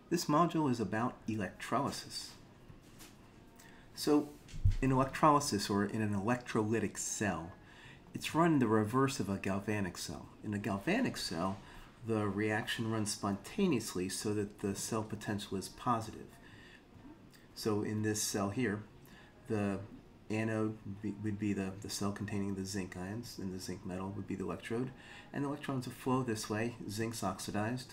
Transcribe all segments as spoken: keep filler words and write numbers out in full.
This module is about electrolysis. So in electrolysis, or in an electrolytic cell, it's run the reverse of a galvanic cell. In a galvanic cell, the reaction runs spontaneously so that the cell potential is positive. So in this cell here, the anode would be the, the cell containing the zinc ions, and the zinc metal would be the electrode. And the electrons will flow this way. Zinc's oxidized,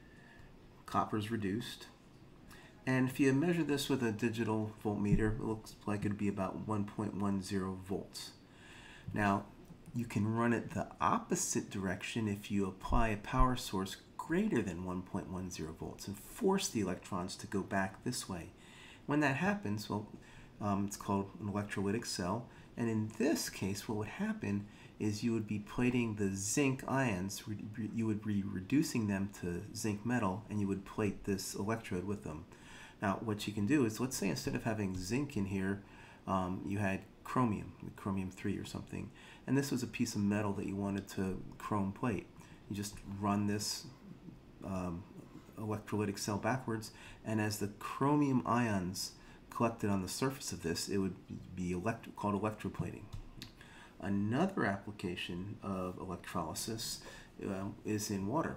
copper's reduced. And if you measure this with a digital voltmeter, it looks like it would be about one point one zero volts. Now, you can run it the opposite direction if you apply a power source greater than one point one zero volts and force the electrons to go back this way. When that happens, well, um, it's called an electrolytic cell. And in this case, what would happen is you would be plating the zinc ions, you would be reducing them to zinc metal, and you would plate this electrode with them. Now, what you can do is, let's say instead of having zinc in here, um, you had chromium, chromium three or something, and this was a piece of metal that you wanted to chrome plate. You just run this um, electrolytic cell backwards, and as the chromium ions collected on the surface of this, it would be elect called electroplating. Another application of electrolysis uh, is in water.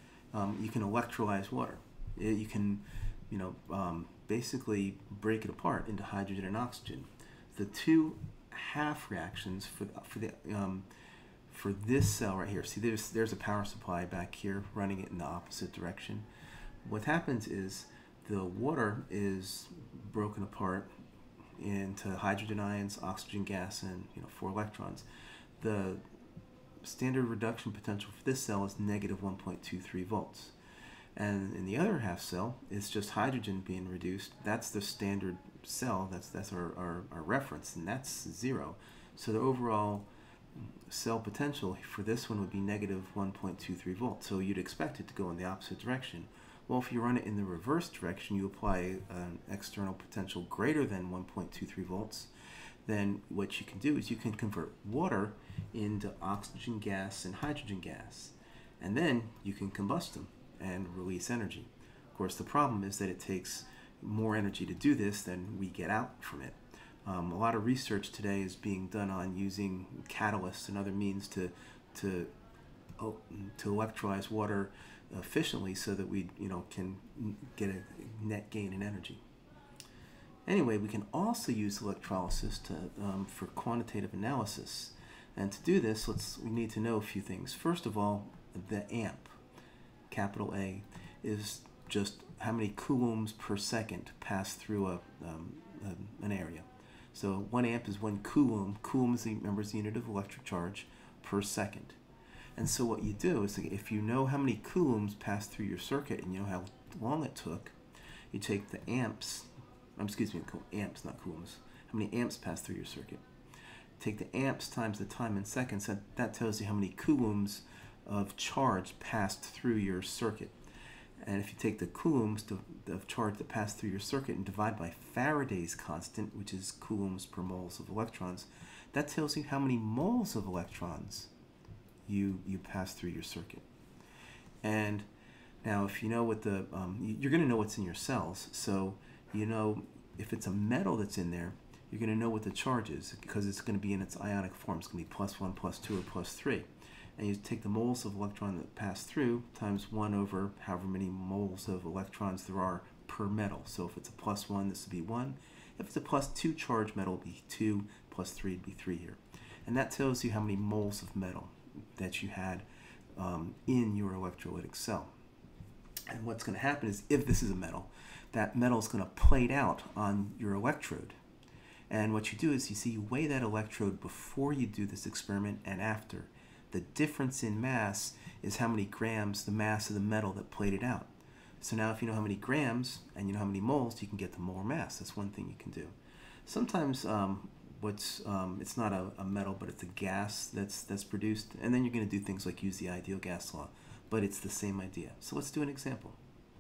Um, you can electrolyze water. It, you can, you know, um, basically break it apart into hydrogen and oxygen. The two half reactions for for the um, for this cell right here. See, there's there's a power supply back here running it in the opposite direction. What happens is the water is broken apart into hydrogen ions, oxygen gas, and you know four electrons. The standard reduction potential for this cell is negative one point two three volts. And in the other half cell, it's just hydrogen being reduced. That's the standard cell, that's, that's our, our, our reference, and that's zero. So the overall cell potential for this one would be negative one point two three volts. So you'd expect it to go in the opposite direction. Well, if you run it in the reverse direction, you apply an external potential greater than one point two three volts, then what you can do is you can convert water into oxygen gas and hydrogen gas. And then you can combust them and release energy. Of course, the problem is that it takes more energy to do this than we get out from it. Um, a lot of research today is being done on using catalysts and other means to to oh, to electrolyze water efficiently so that we you know can get a net gain in energy. Anyway, we can also use electrolysis to um, for quantitative analysis. And to do this, let's we need to know a few things. First of all, the amp, capital A, is just how many coulombs per second pass through a, um, a, an area. So one amp is one coulomb. Coulomb is the, remember, is the unit of electric charge per second. And so what you do is, if you know how many coulombs pass through your circuit and you know how long it took, you take the amps, um, excuse me, amps, not coulombs, how many amps pass through your circuit. Take the amps times the time in seconds, that, that tells you how many coulombs of charge passed through your circuit. And if you take the coulombs to, of charge that pass through your circuit and divide by Faraday's constant, which is coulombs per moles of electrons, that tells you how many moles of electrons you, you pass through your circuit. And now if you know what the, um, you're going to know what's in your cells, so you know if it's a metal that's in there, you're going to know what the charge is because it's going to be in its ionic form. It's going to be plus one, plus two, or plus three. And you take the moles of electron that pass through times one over however many moles of electrons there are per metal. So if it's a plus one, this would be one. If it's a plus two charge metal, it would be two, plus three would be three here. And that tells you how many moles of metal that you had um, in your electrolytic cell. And what's going to happen is, if this is a metal, that metal is going to plate out on your electrode. And what you do is you see you weigh that electrode before you do this experiment and after. The difference in mass is how many grams the mass of the metal that plated out. So now if you know how many grams and you know how many moles, you can get the molar mass. That's one thing you can do. Sometimes um, what's um, it's not a, a metal, but it's a gas that's that's produced, and then you're going to do things like use the ideal gas law, but it's the same idea. So let's do an example.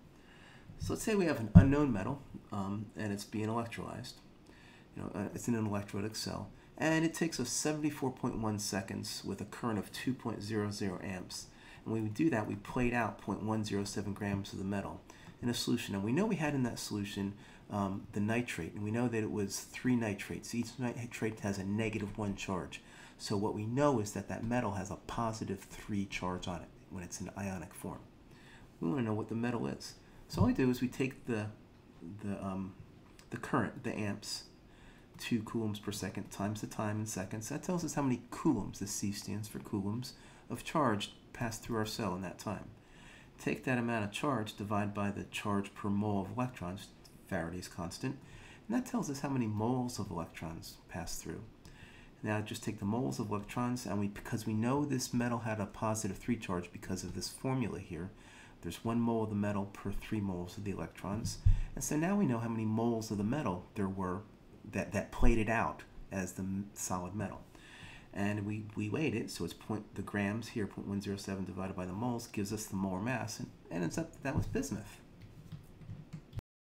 So let's say we have an unknown metal um, and it's being electrolyzed. You know, uh, it's in an electrolytic cell. And it takes us seventy-four point one seconds with a current of two point zero zero amps. And when we do that, we plate out zero point one zero seven grams of the metal. in a solution. And we know we had in that solution um, the nitrate, and we know that it was three nitrates. Each nitrate has a negative one charge. So what we know is that that metal has a positive three charge on it when it's in ionic form. We want to know what the metal is. So all we do is we take the the um, the current, the amps, two coulombs per second times the time in seconds. That tells us how many coulombs, the C stands for coulombs, of charge passed through our cell in that time. Take that amount of charge, divide by the charge per mole of electrons, Faraday's constant, and that tells us how many moles of electrons pass through. Now just take the moles of electrons, and we, because we know this metal had a positive three charge because of this formula here, there's one mole of the metal per three moles of the electrons. And so now we know how many moles of the metal there were that, that plated out as the solid metal. And we, we weighed it, so it's point, the grams here, zero point one zero seven divided by the moles, gives us the molar mass, and, and it's up, that was bismuth.